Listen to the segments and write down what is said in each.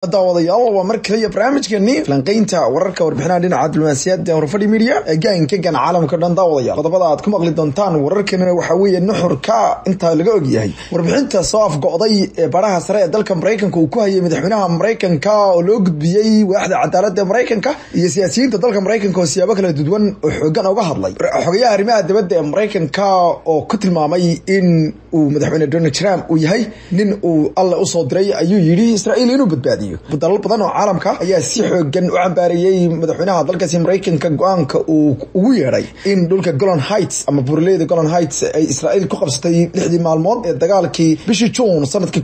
daawadayaal waa mar kale barnaamijkeeni falanqeynta wararka warbixinaha dhinaca diblomaasiyadda Horfadhi Media ee gaanka caalamka dhan daawadayaal qodobada aad ku maqli doontaan wararkeena waxa weeye nuxurka inta laga og yahay warbixinta soo afgo'day ee baraha sare ee dalka Mareykanka uu ku hayay madaxweynaha Mareykanka oo loo gudbiyay waaxda cadaaladda Mareykanka iyo siyaasiyiinta dalka Mareykanka oo siyaabo kala duwan oo xooggan uga hadlay xogayaha arrimaha dibadda ee Mareykanka oo ku tilmaamay in uu madaxweyne Donald Trump uu yahay nin uu alla u soo diray ayuu yiri Israa'iil inuu badbaadiyo dalal badan oo caalamka ayaa si xooggan u cambaariyay madaxweynaha dalkaasi Mareykanka go'aanka uu ugu yeeray in dhulka Golan Heights ama buuraleyda Golan Heights ay Israa'iil ku qabsatay 6 maalmood ee dagaalkii bishii June sanadkii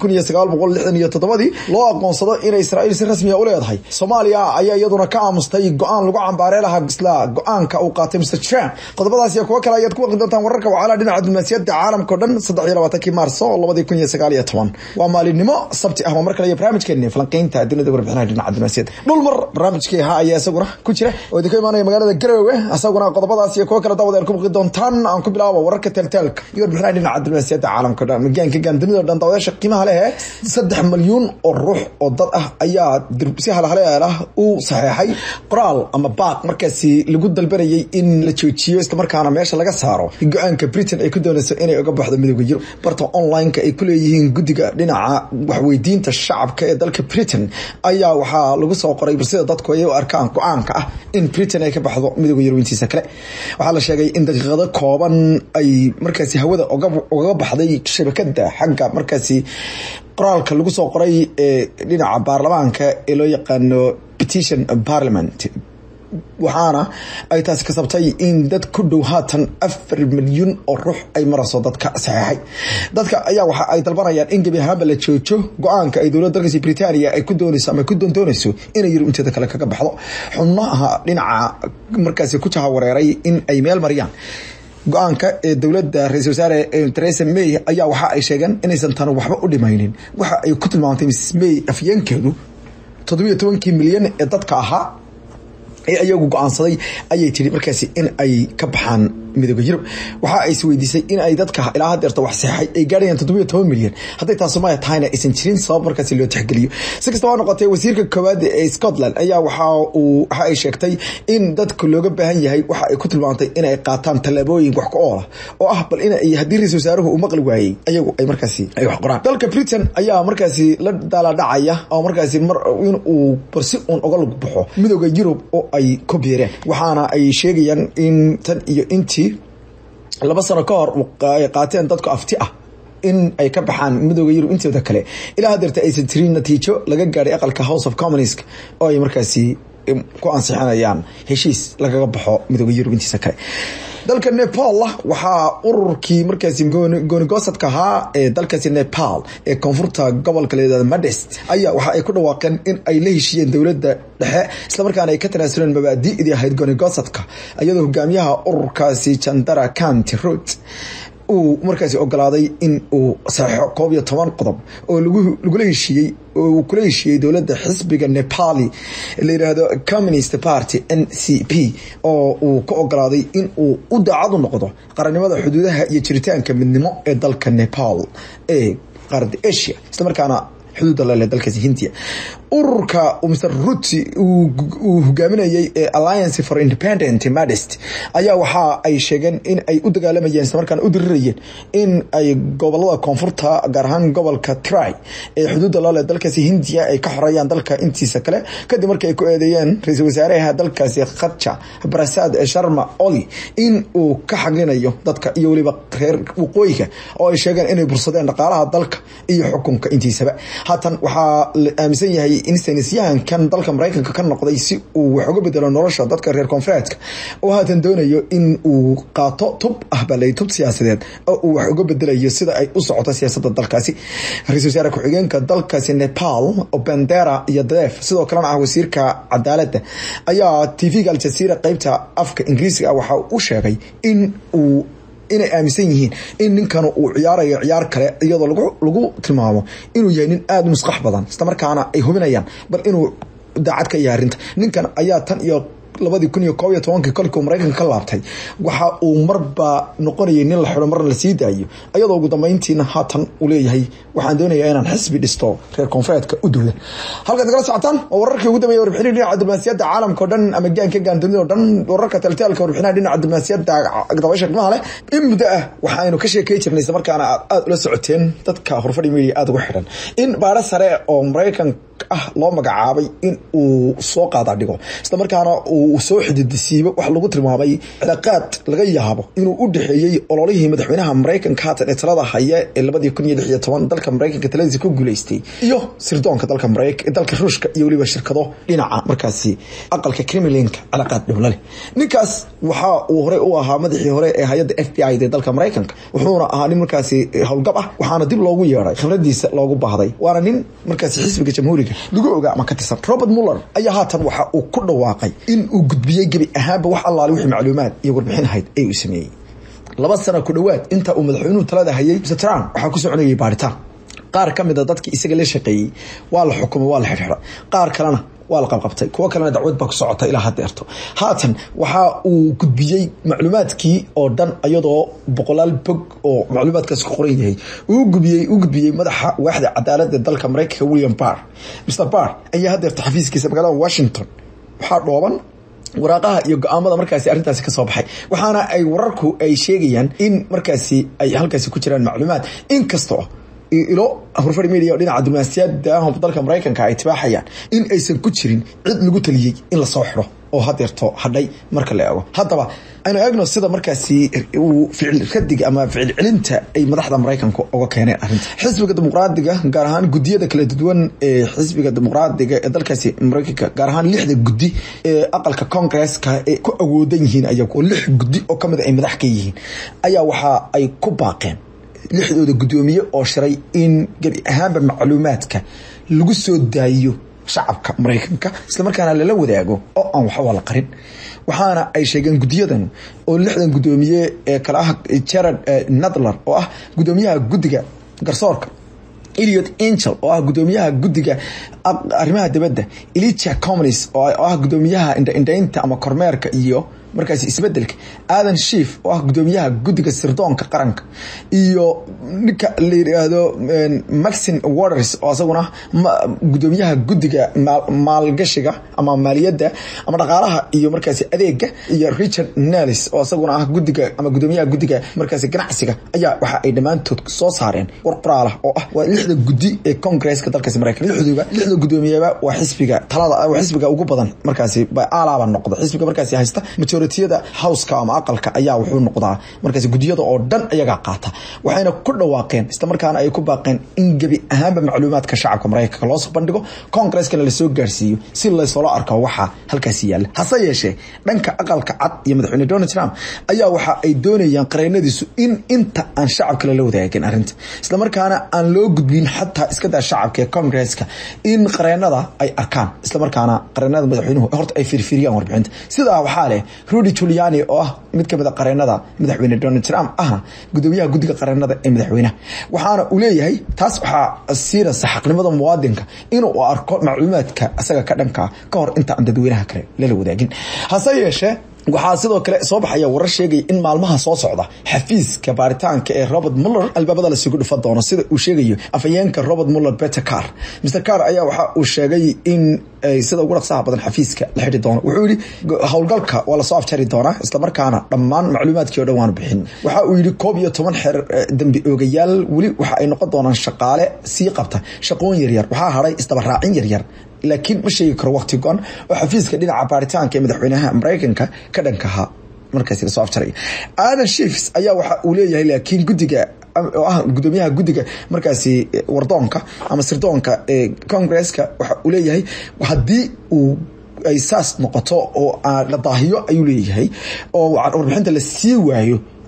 1967 loo aqoonsado in Israa'iil si rasmi ah u leedahay. Soomaaliya ayaa iyaduna ka aamustay go'aan lagu cambaaray laha isla go'aanka uu qaatay Mr. Trump. Qodobadaas iyo kuwa kale ayaad ku waqti doontaan wararka wacala dhinaca diblomaasiyadda caalamka dhan 23 Maarso 2019 waa maalinimo sabti ah mar kale barnaamijkeena falanqeynta dunida warbixinaha dhinaca diblomaasiyadda dhulmar barnaamijkii ayaa isaguna ku jira oo idinka imaanaya magaalada Garowe asaguna qodobadaas iyo kuwa kale daawadayaal ku waqti doontaan aan ku bilaabo wararka teltelka iyo warbixinaha dhinaca diblomaasiyadda caalamka dhan gaanka dunida dhan daawadayaasha qiimaha leh 3 milyan oo ruux oo dad ah ayaa si halhaleeyaah u saxeexay qoraal ama baaq markaasi lagu dalbanayay in la joojiyo isla markaana meesha laga saaro go'aanka Britain ay ku doonayso inay uga baxdo midowga Yurub barta online-ka ay ku leeyihiin guddiga dhinaca wax weydiinta shacabka ee dalka Britain ayaa waxa lagu soo qoray sida dadku ay u arkaan go'aanka ah in Britain ay ka baxdo midowga Yurub intiisa kale waxa la sheegay in daqiiqado kooban ay markaasi hawada uga baxday shabakada xagga markaasi qoraalka lagu soo qoray ee dhinaca baarlamaanka ee loo yaqaano petition parliament waxaana ay taas ka sabtay in dad ku dhow haatan 4 milyan oo ruux ay maraso dadka saxeexay dadka ayaa waxa ay dalbanayaan in gabi ahaanba la joojo go'aanka ay dowladda dalka Britania ay ku doonayso ama ku doonayso inay Yurub inteeda kale kaga baxdo xubnaha dhinaca markaasi ku jahawareeray in ay meel mariyaan go'aanka ee dawladda ra'iisul wasaare Theresa May ayaa waxa ay sheegeen inaysan tan waxba u dhimaynin waxa ay ku tilmaantay Mrs May afyeenkeedu 17 milyan ee dadka ahaa ee ayagu go'aansaday ayay tiri markaasi in ay ka baxaan midowga Yurub waxa ay isweydiisay in ay dadka ilaa hadeerta wax saxay ay gaarayaan 17 milyan haday taas ma tahayna isan jirin sabab markaasi loo tixgeliyo si kastaba noqotay wasiirka koowaad ee Scotland ayaa waxa ay sheegtay in dadku looga baahan yahay waxa ay ku tilmaantay in ay qaataan talaabooyin wax ku ool oo ah bal in ay hadii ra'iisul wasaaruhu uu maqli waayay ayagu ay markaasi ay wax qoraan dalka Britain ayaa markaasi la dala dhacaya oo markaasi in uu barsi uun uga lug baxo midowga Yurub oo ay ku biireen waxaana ay sheegayaan in tan iyo intii 2 sano ka hor ay qaateen dadku afti ah in ay ka baxaan midowga Yurub inteeda kale ilaa hadeerta aysan tirin natiijo laga gaaray aqalka House of Commons oo ay markaasi ku ansixinayaan heshiis lagaga baxo midowga Yurub intiisa kale dalka Nepal waxa ururkii markaasi goonigosadka ahaa ee dalkaasi Nepal ee koonfurta gobolka leedahay Madest ayaa waxa ay ku dhawaaqeen in ay la heshiiyeen dawladda dhexe isla markaana ay ka tanaasuleen mabaadi'dii ahayd goonigosadka iyadoo hogaamiyaha ururkaasi Chandra Kanti Root uu markaasi ogolaaday in uu saxo 11 qodob oo lagu heshiiyay oo kula heshiiyay dawladda xisbiga Nepali la yiraahdo Communist Party NCP oo uu ka ogolaaday in uu u daacad u noqdo qarannimada xuduudaha iyo jiritaanka midnimo ee dalka Nepal ee qaaradda Asia isla markaana xuduudda la dalka Hindiya ururka Mr. Ruti uu hogaaminayay Alliance for Independent Madest ayaa waxa ay sheegeen in ay u dagaalamayeen isla markaana u dirirayeen in ay gobolada koonfurta gaar ahaan gobolka Tray ee xuduudda la leh dalkaasi Hindiya ay ka xorayaan dalka intiisa kale kadib markii ay ku eedeeyeen ra'iisul wasaaraha dalkaasi Khatcha Prasad Sharma Oli in uu ka xaglinayo dadka iyo waliba reer waqooyiga oo ay sheegeen inay bursadeen dhaqaalaha dalka iyo xukunka intiisaba haatan waxa la aaminsan yahay in saynisyahankan dalka Mareykanka ka noqday si uu wax uga bedelo nolosha dadka reer koonfureedka oo haatan doonayo in uu qaato tub balay tub siyaasadeed oo uu wax uga bedelayo sida ay u socoto siyaasadda dalkaasi ra'iisul wasaare ku-xigeenka dalkaasi Nepal Opendera Yadav sidoo kalena ah wasiirka cadaaladda ayaa TV-ga Al Jazeera qaybta afka Ingiriisiga waxa uu sheegay in uu inay aaminsan yihiin in ninkan uu ciyaarayo ciyaar kale iyadoo lagu tilmaamo inuu yahay nin aad u musqax badan isla markaana ay hubinayaan bal inuu daacad ka yahay ninkan ayaa tan iyo 2011 kolkii Mareykanka ka laabtay waxa uu marba noqonayay nin la xiro marna la sii daayo iyadoo ugu dambeyntiina haatan uu leeyahay waxaan doonayaa inaan xisbi dhisto reer koonfureedka u dowlad halka dagala socotaan wararkii ugu dambeeyay warbixin dhinaca diblomaasiyadda caalamka oo dhan ama gaanka gaandunida oo dhan wararka taltaalka warbixinaha dhinaca diblomaasiyadda dabaysha qiimaha leh in muddo ah waxaanu ka sheekay jirnay markaana aad ula socoteen dadka horfadhi media aad ugu xiran in baara sare oo Mareykan loo magacaabay in uu soo qaada dhigo isla markaana uu soo xididisiibo wax lagu tilmaamay cilaaqaad laga yaabo inuu u dhaxeeyay ololihii madaxweynaha Mareykanka ee talada haya ee 2016 dalka Mareykanka taladiisa ku guuleystay iyo sirdoonka dalka Mareykanka dalka Ruushka iyo waliba shirkado dhinaca markaasi aqalka Kremlinka cilaaqaad dhowlale ninkaas waxa uu hore u ahaa madaxii hore ee hay'adda FBI ee dalka Mareykanka wuxuuna ahaa nin markaasi howlgab ah waxaana dib loogu yeeray khibradiisa loogu baahday waana nin markaasi xisbiga jamhuuriga lagu ogaa ama ka tirsan Robert Mueller ayaa haatan waxa uu ku dhawaaqay in uu gudbiyay gabi ahaanba wax allaale wixii macluumaad iyo warbixin ahayd ay u sameeyay 2 sano ku dhawaad inta uu madaxweynuhu talada hayay Mr. Trump waxa ku soconayay baaritaan qaar kamid ah dadkii isaga la shaqeeyay waa la xukumay waa la xirxiray qaar kalena waa la qabqabtay kuwa kalena dacwad ba ku socota ilaa hadeerto haatan waxa uu gudbiyay macluumaadkii oo dhan iyadoo boqolaal bog oo macluumaadkaas ku qoran yahay uu gudbiyay madaxa waaxda cadaaladda dalka Mareykanka William Barr Mr. Barr ayaa hadeerto xafiiskiisa magaalada Washington waxa dhooban waraaqaha iyo go'aamada markaasi arintaasi ka soo baxay waxaana ay wararku ay sheegayaan in markaasi ay halkaasi ku jiraan macluumaad in kastoo ilo horfadhi media dhinaca diblomaasiyadda dalka Mareykanka ay tibaaxayaan in aysan ku jirin cid lagu taliyay in la soo xiro oo hadeerto hadhay marka la eego haddaba aynu eegno sida markaasi uu ficil radiga ama ficil celinta ay madaxda Mareykanka uga keeneen arinta xisbiga dimuqraadiga gaar ahaan gudiyada kala duwan ee xisbiga dimuqraadiga ee dalkaasi Mareykanka gaar ahaan 6 gudi ee aqalka Congress-ka ee ku awoodan yihiin ayagu 6 gudi oo kamid ay madax ka yihiin ayaa waxa ay ku baaqeen 6dooda gudoomiye oo shiray in gabi ahaanba macluumaadka lagu soo daayo shacabka Mareykanka isla markaana la wadaago oo aan wax wala qarin waxaana ay sheegeen gudiyadan oo 6 gudoomiye ee kala ah Jared Nadler oo ah gudoomiyaha gudiga garsoorka Elliot Engel oo ah gudoomiyaha gudiga arrimaha dibadda Elijah Cummings oo ah gudoomiyaha indeynta ama kormeerka iyo markaasi isbedelka Adam Schiff oo ah gudoomiyaha gudiga sirdoonka qaranka iyo ninka la yiraahdo Maxine Waters oo asaguna gudoomiyaha gudiga maalgashiga ama maaliyadda ama dhaqaalaha iyo markaasi adeega iyo Richard Nellis oo asaguna ah gudiga ama gudoomiyaha gudiga markaasi ganacsiga ayaa waxa ay dhamaantood soo saareen qoraal ah oo ah 6 gudi ee Congress-ka dalka Mareykanka 6 gudoomiyaba waa xisbiga talada waa xisbiga ugu badan markaasi ba alaaba noqdo xisbiga markaasi haysta majority-da house-ka ama aqalka ayaa wuxuu noqdaa markaasi gudiyada oo dhan ayaga qaata waxayna ku dhawaaqeen isla markaana ay ku baaqeen in gabi ahaanba macluumaadka shacabka Mareykanka loo soo bandhigo Congress-kana la soo gaarsiiyo si la soo arko waxa halkaas yaala hase yeeshee dhanka aqalka cad iyo madaxweyne Donald Trump ayaa waxa ay doonayaan qareenadiisu in inta aan shacabka la wadaagin arinta isla markaana aan loo gudbin xataa iska daa shacabka ee Congress-ka in qareenada ay arkaan isla markaana qareenada madaxweynuhu horta ay firfiriyaan warbixinta sidaa waxa leh Rudy Giuliani oo ah mid ka mid ah qareenada madaxweyne Donald Trump ahna gudoomiyaha gudiga qareenada ee madaxweynaha waxaana uu leeyahay taas waxa asiira saxaqnimada muwaadinka inuu arko macluumaadka asaga ka dhanka ka hor inta aan dadweynaha kale la wadaagin hase yeeshee waxaa sidoo kale soo baxaya warar sheegay in maalmaha soo socda xafiiska baaritaanka ee Robert Mueller albaabada la sugu dhufan doono sida uu sheegayo afayeenka Robert Mueller Peter Carr Mr. Carr ayaa waxa uu sheegay in sida ugu dhaqsaha badan xafiiska la xidhi doono wuxuu yiri howlgalka waa la soo afjari doonaa isla markaana dhammaan macluumaadkii oo dhan waan bixin waxa uu yiri 11 xeer dambi oogayaal wali waxa ay noqon doonaan shaqaale sii qabta shaqooyin yar yar waxa haray isdabaraacin yar yar laakiin ma sheegi karo waqti go'an oo xafiiska dhinaca baaritaanka ee madaxweynaha Mareykanka ka dhankaha markaas la soo afjaray Adam Schiff ayaa waxa uu leeyahay laakiin gudiga oo ah gudoomiyaha gudiga markaasi wardoonka ama sirdoonka ee Congress-ka waxa uu leeyahay hadii uu ay saas noqoto oo la daahiyo ayuu leeyahay oo warbixinta la sii waayo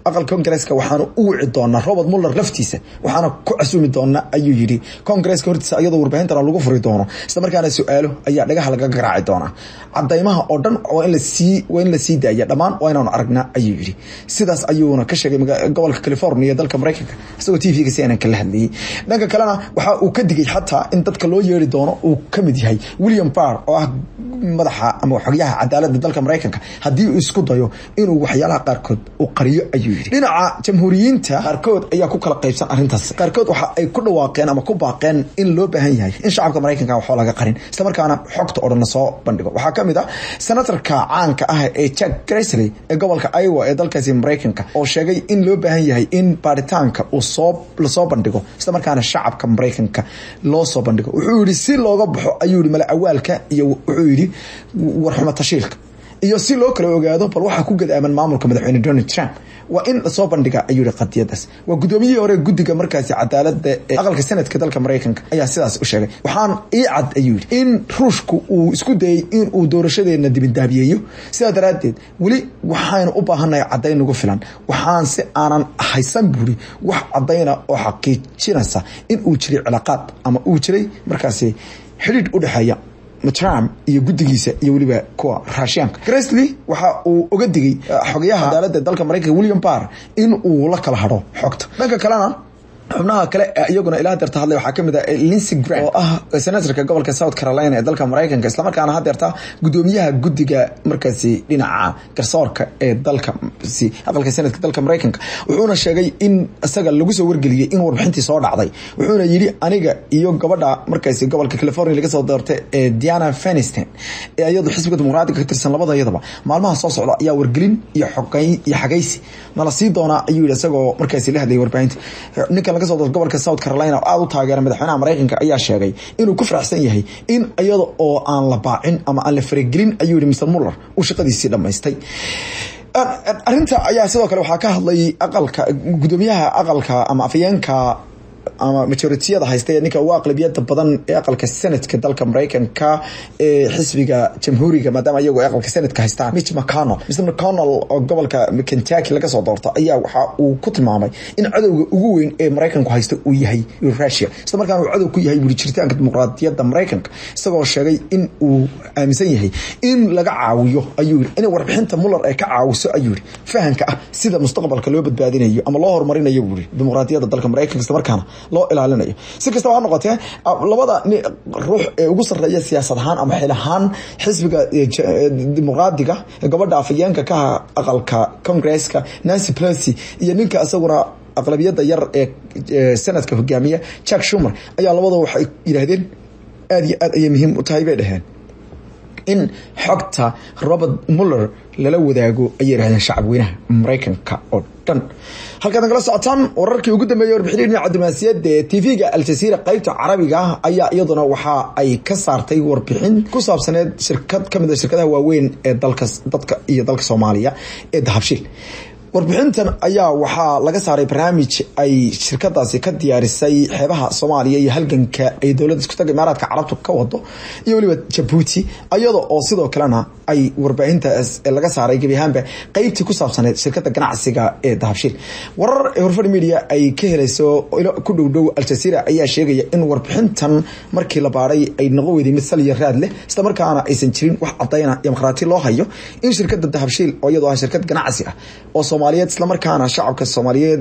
aqal Congress-ka waxaanu u wici doonaa Robert Mueller laftiisa waxaana ku casuumi doonaa ayuu yiri Congress-ka hortiisa iyadoo warbaahinta lagu furi doono isla markaana su'aalo ayaa dhagaha laga garaaci doonaa cadaymaha oo dhan oo in la sii daaya dhamaan oo inaanu aragnaa ayuu yiri sidaas ayuuna ka sheegay gobolka California dalka Mareykanka isagoo TV-ga CNN ka la hadlayay dhanka kalena waxa uu ka digay xataa in dadka loo yeeri doono uu kamid yahay William Barr oo ah madaxa ama xogyaha cadaaladda dalka Mareykanka hadii uu isku dayo inuu waxyaalaha qaarkood u qariyo ayuu yiri dhinaca jamhuuriyiinta qaarkood ayaa ku kala qaybsan arintaas qaarkood waxa ay ku dhawaaqeen ama ku baaqeen in loo baahan yahay in shacabka Mareykanka wax laga qarin isla markaana xogta oo dhan soo bandhigo waxa kamid ah senatorka caanka ah ee Chuck Grassley ee gobolka Iowa ee dalkaasi Mareykanka oo sheegay in loo baahan yahay in baaritaanka uu la soo bandhigo isla markaana shacabka Mareykanka loo soo bandhigo wuxuu yiri si looga baxo ayuu yiri mala awaalka iyo wuxuu yiri warxuma tashiilka iyo si loo kala ogaado bal waxa ku gadaaman maamulka madaxweyne Donald Trump waa in soo bandhiga ayuu qadiyadaas waa gudoomiyihii hore guddiga markaasi cadaaladda ee aqalka Senatka dalka Mareykanka ayaa sidaas u sheegay waxaan cad ayuu in Ruushku uu isku dayay in uu doorashadeena dibindaabiyeeyo sida daraadeed wali waxaan u baahanahay cadayn ugu filan waxaan si aanan haysan buri wax cadayna oo xaqiijinaysa in uu jiray cilaaqaad ama uu jiray markaasi xiriir u dhaxeeya Trump iyo guddigiisa iyo waliba kuwa Russianka Grassley waxa uu uga digay xogayaha cadaaladda dalka Mareykanka William Barr in uu la kala haro xogta dhanka kalena xubnaha kale iyaguna ilaa darta hadlay waxa kamid ah Lindsey Graham oo ah senatorka gobolka South Carolina ee dalka Mareykanka isla markaana hadeerta gudoomiyaha guddiga markaasi dhinaca garsoorka ee dalka aqalka Senatka dalka Mareykanka wuxuuna sheegay in asaga lagu soo wargeliyay in warbixintii soo dhacday wuxuuna yiri aniga iyo gabadha markaasi gobolka California laga soo doortay ee Dianna Feinstein ee iyadu xisbiga dimuqraadiga ka tirsan labada iyadaba maalmaha soo socda ayaa wargelin iyo xogeyn iyo xagaysi nala sii doona ayuu isagoo markaasi la hadlay warbaahinta ninka laga soo doortay gobolka South Carolina oo aad u taageeray madaxweynaha Mareykanka ayaa sheegay inuu ku faraxsan yahay in iyada oo aan la baacin ama aan la faragelin ayuu yiri Mr. Mueller uu shaqadiisii dhameystay arinta ayaa sidoo kale waxa ka hadlay aqalka gudoomiyaha aqalka ama afayeenka ama majority-da haystay ninka ugu aqlabiyada badan ee aqalka Senatka dalka Mareykanka ee xisbiga jamhuuriga maadaama iyagu aqalka Senatka haystaan Mitch McConnell Mr. McConnell oo gobolka Kentucky laga soo doortay ayaa waxa uu ku tilmaamay in cadowga ugu weyn ee Mareykanku haysto uu yahay Russia isla markaana uu cadow ku yahay jiritaanka dimuqraadiyadda Mareykanka isagoo sheegay in uu aaminsan yahay in laga caawiyo ayuu in warbixinta Mueller ay ka caawiso ayuu fahanka ah sida mustaqbalka loo badbaadinayo ama loo horumarinayo dimuqraadiyadda dalka Mareykanka isla markaana loo ilaalinayo si kastaba ha noqotee labada ruux ee ugu sareeya siyaasad ahaan ama xil ahaan xisbiga dimuqraadiga gabadha afayeenka ka aqalka Congress-ka Nancy Pelosi iyo ninka asaguna aqlabiyada yar ee Senatka hogaamiya Chuck Schumer ayaa labada waxay yiraahdeen aad iyo aad ay muhiim u tahay bay dhaheen in xogta Robert Mueller lala wadaago ay yiraahdeen shacabweynaha Mareykanka oo dhan halkan kala socotaan wararkii ugu dambeeyay warbixinada diblomaasiyadda ee TV-ga Al Jazeera qaybta Carabiga ayaa iyaduna waxa ay ka saartay warbixin ku saabsaneed shirkad kamid ah shirkadaha waaweyn ee dadka iyo dalka Soomaaliya ee Dahabshiil warbixintan ayaa waxaa laga saaray barnaamij ay shirkadaasi ka diyaarisay xeebaha Soomaaliya iyo halganka ay dawladda isku tagay Imaaraadka Carabta ka wado iyo waliba Djibouti iyadoo oo sidoo kalena ay warbaahintaas laga saaray gabi ahaanba qaybtii ku saabsaneed shirkadda ganacsiga ee Dahabshiil warar Horfadhi Media ay ka helayso ku dhow Al Jazeera ayaa sheegaya in warbixintan markii la baaray ay noqon weyday mid sal iyo raad leh isla markaana aysan jirin wax cadayna iyo markhaati loo hayo in shirkadda Dahabshiil oo iyadoo ah shirkad ganacsi ah oo Soomaaliyeed isla markaana shacabka Soomaaliyeed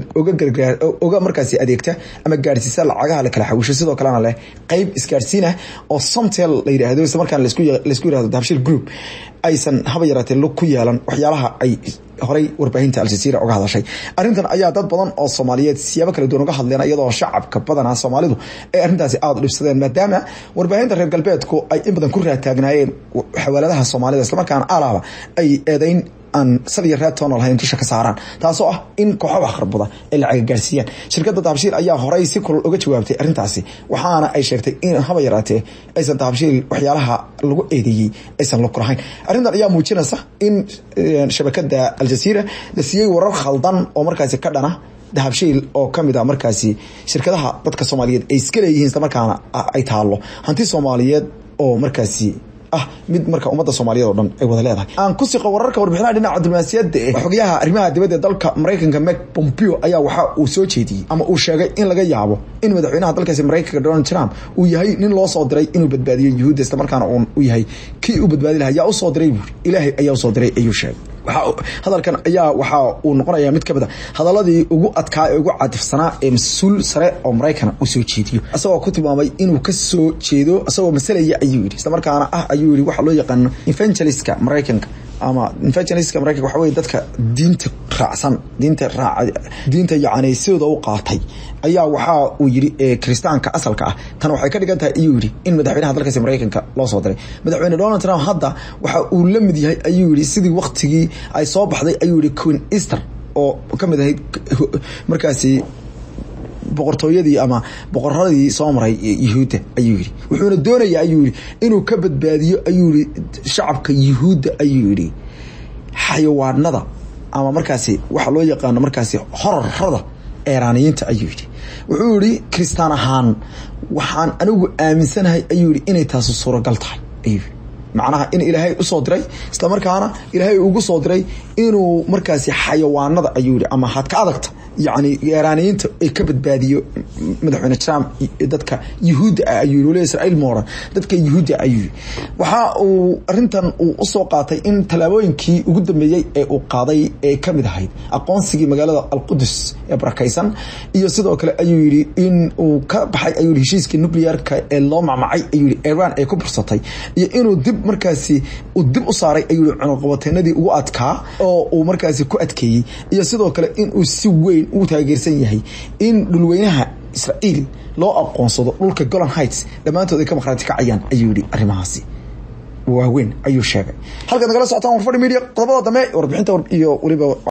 uga markaasi adeegta ama gaarsiisa lacagaha la kala xawisho sidoo kalena leh qayb isgaarsiin ah oo Somtel la yiraahdo isla markaana la isku yiraahdo Dahabshiil Group aysan haba yaraatee lug ku yeelan waxyaalaha ay horay warbaahinta Al Jazeera uga hadashay arintan ayaa dad badan oo Soomaaliyeed siyaabo kala duwan uga hadleen iyadoo shacabka badan Soomaalidu ay arintaasi aad u dhibsadeen maadaama warbaahinta reer galbeedku ay in badan ku raataagnaayeen xawaaladaha Soomaalida isla markaana alaaba ay eedayn aan saliya raatoon lahayn tusha ka saaraan taasoo ah in kooxo wax qarbuda ay lacag gaarsiiyaan shirkadda Dahabshiil ayaa horay si kulul uga jawaabtay arintaasi waxaana ay sheegtay in haba yaraatee aysan Dahabshiil waxyaalaha lagu eedeeyay aysan lug lahayn arintan ayaa muujinaysa in shabakada Al Jazeera la siiyay warar khaldan oo markaasi ka dhana Dahabshiil oo kamid ah markaasi shirkadaha dadka Soomaaliyeed ay iska leeyihiin isla markaana ay taalo hanti Soomaaliyeed oo markaasi mid marka ummadda Soomaaliyeed oo dhan ay wada leedahay aan ku siqo wararka warbixinaha dhinaca diblomaasiyadda xogayaha arrimaha dibadda dalka Mareykanka Mike Pompeo ayaa waxa uu soo jeediyay ama uu sheegay in laga yaabo in madaxweynaha dalkaasi Mareykanka Donald Trump uu yahay nin loo soo diray inuu badbaadiyo Yuhuudda isla markaana uu yahay kii uu badbaadi lahaa yaa u soo diray Ilaahay ayaa u soo diray ayuu sheegay hadalkan ayaa waxa uu noqonayaa mid ka mid ah hadaladii ugu adkaa ee ugu cadifsanaa ee mas'uul sare oo Mareykan uu soo jeediyo asagoo ku tilmaamay inuu ka soo jeedo asagoo masalaya ayuu yiri isla markaana ayuu yiri waxa loo yaqaan evangelistka Mareykanka ama evangelistka Mareykanka waxa weeye dadka diinta raacsan diinta yacni sidoo u qaatay ayaa waxa uu yiri kristaanka asalka ah tan waxay ka dhigan tahay ayuu yiri in madaxweynaha dalkaasi Mareykanka loo soo diray madaxweyne Donald Trump hadda waxa uu la mid yahay ayuu yiri sidii waqtigii ay soo baxday ayuu yiri Queen Esther oo kamid ahayd markaasi boqortooyadii ama boqoradii soo maray Yuhuudda ayuu yiri wuxuuna doonayaa ayuu yiri inuu ka badbaadiyo ayuu yiri shacabka Yuhuudda ayuu yiri xayawaanada ama markaasi waxa loo yaqaan markaasi horarada Iiraaniyiinta ayuu yiri wuxuu yiri kristaan ahaan waxaan anigu aaminsanahay ayuu yiri inay taas suuragal tahay ayuu macnaha in Ilaahay u soo diray isla markaana Ilaahay ugu soo diray inuu markaasi xayawaanada ayuu yiri ama had ka adagta يعني إيرانيين كبد مدحون الشام دتك يهود أيوه ولا إسرائيل مورا دتك يهود أيوه وحا ورنتن وأسوقاتي إن تلاوين كي وقدم بيجي وقاضي كمد هاي أقوان سجى مجال القدس بركيسان يصدق كلا أيوه إن وكبحي أيوه هشيس كنوبليار كالله معي أيوه إيران كبر سطحي إنه دب مركزي ودب أصاري أيوه عن قوتنا دي وقتك أو مركزي كأتكي يصدق كلا إن وسوي uu taageersan yahay in dhulweynaha Israa'iil loo aqoonsado dhulka Golan Heights dhamaantood ay ka maqraati kacayaan ayuu yiri arimahaasi waaweyn ayuu sheegay halka nagala socotaan warfadhi media qodobada dambe warbixinta iyo waliba